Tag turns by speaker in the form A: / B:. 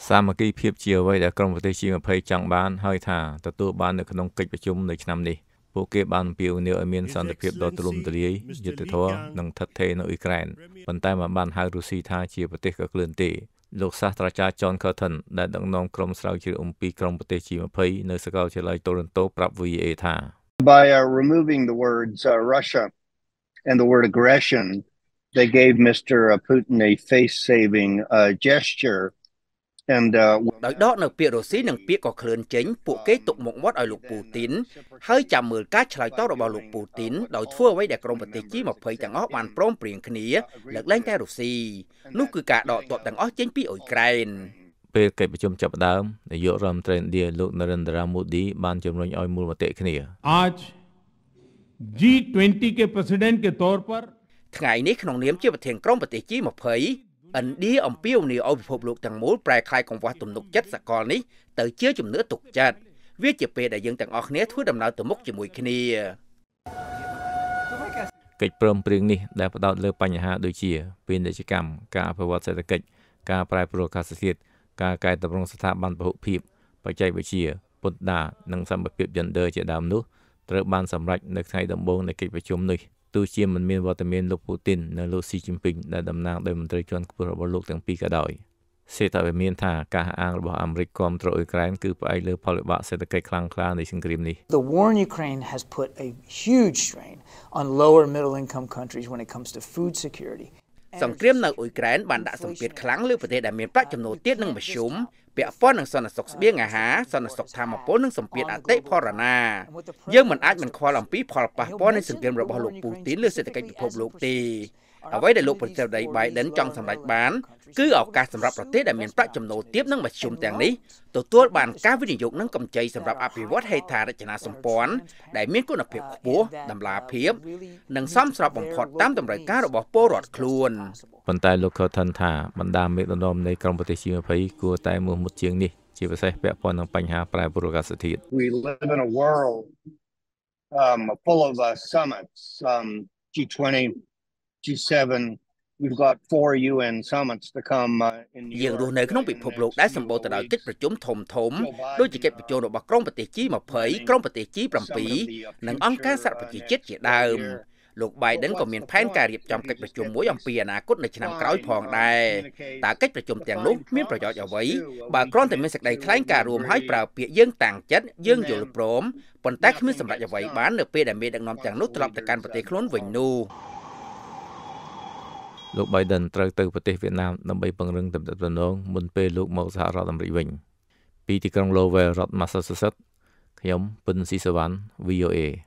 A: សាមគ្គីភាពជាអ្វីដែលក្រុមប្រទេស G-20 ចង់បានហើយថាទទួលបាននៅក្នុងកិច្ចប្រជុំនៅឆ្នាំនេះពួកគេបានអំពាវនាវឲ្យមានសន្តិភាពដ៏ទូលំទូលាយយុត្តិធម៌និងស្ថិតស្ថេរនៅអ៊ុយក្រែនប៉ុន្តែមិនបានហៅរុស្ស៊ីថាជាប្រទេសកក្លឿនទេលោកសាស្ត្រាចារ្យ John Curtin ដែលដឹកនាំក្រុមស្រាវជ្រាវអំពីក្រុមប្រទេស G-20 នៅសាកលវិទ្យាល័យ Toronto ប្រាប់ VOA ថា
B: By removing the words Russia and the word aggression, they gave Mr. Putin a face-saving gesture. And
C: ដោយដកនៅពាក្យរុស្ស៊ីនិងពាក្យកក្លឿនចេញពួកគេទុកមុខមាត់ឲ្យលោកពូទីនហើយចាំមើលការឆ្លើយតបរបស់លោកពូទីនដោយធ្វើអ្វីដែលក្រុមប្រទេស G-20 ទាំងអស់បានព្រមព្រៀងគ្នាលើកលែងតែរុស្ស៊ីនោះគឺការដកទ័ពទាំងអស់ចេញពីអ៊ុយក្រែន
A: ពេលកិច្ចប្រជុំចាប់ផ្ដើមនាយករដ្ឋមន្ត្រីឥណ្ឌាលោក Narendra Modi បានជំរុញឲ្យមូលមតិគ្នា
D: आज G-20 के प्रेसिडेंट के तौर पर
C: ថ្ងៃនេះក្នុងនាមជាប្រធានក្រុមប្រទេស G-20 ឥណ្ឌាអំពាវនាវឲ្យពិភពលោកទាំងមូលប្រែក្លាយកង្វះទំនុកចិត្តសកលនេះទៅជាជំនឿទុកចិត្តវាជាពេលដែលយើងទាំងអស់គ្នាធ្វើដំណើរទៅមុខជាមួយគ្នា
A: កិច្ចព្រមព្រៀងនេះដែលផ្ដោតលើបញ្ហាដូចជាពាណិជ្ជកម្មការអភិវឌ្ឍសេដ្ឋកិច្ចការប្រែប្រួលអាកាសធាតុការកែតម្រង់ស្ថាប័នពហុភាពបច្ចេកវិទ្យាពន្ធដារនិងសម្បត្តិ gender ជាដើមនោះត្រូវបានសម្រេចនៅថ្ងៃដំបូងនៃកិច្ចប្រជុំនេះទោះជាមិនមានវត្តមានលោកពូទីននិងលោកស៊ីជីនពីងដែលតំណាងដោយមន្ត្រីជាន់ខ្ពស់របស់លោកទាំងពីរក៏ដោយសេដ្ឋវិមានថាការអាងរបស់អាមេរិកគាំទ្រអ៊ុយក្រែនគឺផ្អែកលើផលវិបាកសេដ្ឋកិច្ចខ្លាំងក្លានៃសង្គ្រាមនេះ
E: The war in Ukraine has put a huge strain on lower middle income countries when it comes to food security.
C: សង្គ្រាមនៅអ៊ុយក្រែនបានដាក់សម្ពាធខ្លាំងលើប្រទេសដែលមានប្រាក់ចំណូលទាបនិងមធ្យមពាក់ព័ន្ធនឹងសន្តិសុខស្បៀងអាហារសន្តិសុខធម្មពលនិងសម្ពាធអតិផរណាយើងមិនអាចមិនខ្វល់អំពីផលប៉ះពាល់នៃសង្គ្រាមរបស់លោកពូទីនលើសេដ្ឋកិច្ចពិភពលោកទេអ្វីដែលលោកប្រធានាធិបតី Biden ចង់សម្រេចបានគឺឱកាសសម្រាប់ប្រទេសដែលមានប្រាក់ចំណូលទាបនិងមធ្យមទាំងនេះទទួលបានការវិនិយោគនិងកម្ចីសម្រាប់អភិវឌ្ឍហេដ្ឋារចនាសម្ព័ន្ធដែលមានគុណភាពខ្ពស់តម្លាភាពនិងសមស្របបំផុតតាមតម្រូវការរបស់ពលរដ្ឋខ្លួន
A: ប៉ុន្តែលោក Curtin ថាបណ្ដាមេដឹកនាំនៃក្រុមប្រទេស G-20 គួរតែមោះមុតជាងនេះជាពិសេសពាក់ព័ន្ធនឹងបញ្ហាប្រែប្រួលអាកាសធាតុ
B: we live in a world full of summits G20 G7 we've got 4 UN summits to come in
C: យើងរស់នៅក្នុងពិភពលោកដែលសម្បូរទៅដោយកិច្ចប្រជុំធំដូចជាកិច្ចប្រជុំរបស់ក្រុមប្រទេស G-20 ក្រុមប្រទេស G7 និងអង្គការសហប្រជាជាតិជាដើមលោក Biden ក៏មានផែនការរៀបចំកិច្ចប្រជុំមួយអំពីអនាគតនៅឆ្នាំក្រោយផងដែរតើកិច្ចប្រជុំទាំងនោះមានប្រយោជន៍អ្វីបើគ្រាន់តែមានសេចក្តីថ្លែងការណ៍រួមហើយប្រើពាក្យយើងតាំងចិត្តយើងយល់ព្រមប៉ុន្តែគ្មានសម្រេចអ្វីបាននៅពេលដែលមេដឹកនាំទាំងនោះត្រឡប់ទៅកាន់ប្រទេសខ្លួនវិញនោះ
A: លោក Biden ត្រូវទៅប្រទេសវៀតណាមដើម្បីពង្រឹងទំនាក់ទំនងមុនពេលលោកមកសហរដ្ឋអាមេរិកវិញពីទីក្រុង Lowell រដ្ឋ Massachusetts ខ្ញុំពិនស៊ីសវណ្ណ VOA